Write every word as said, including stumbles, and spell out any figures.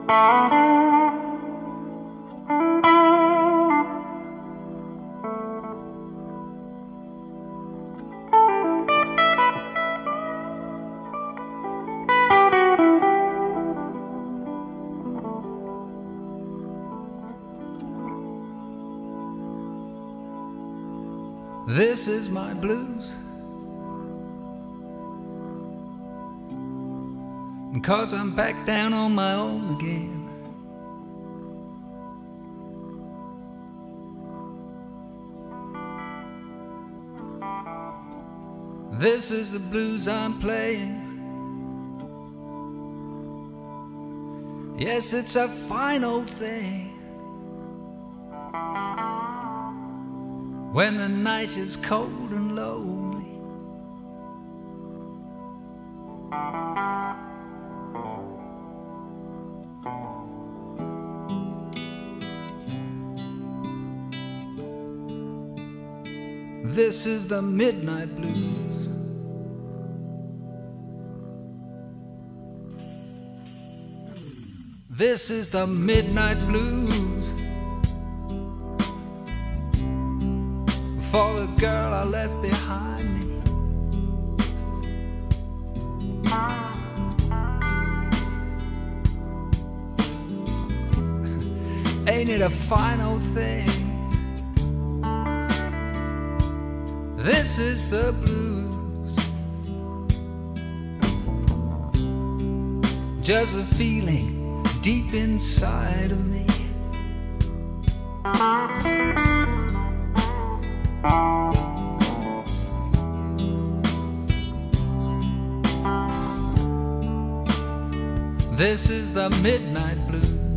This is my blues, and 'cause I'm back down on my own again. This is the blues I'm playing. Yes, it's a fine old thing. When the night is cold and lonely, this is the midnight blues. This is the midnight blues. For the girl I left behind me. Ain't it a fine old thing? This is the blues. Just a feeling deep inside of me. This is the midnight blues.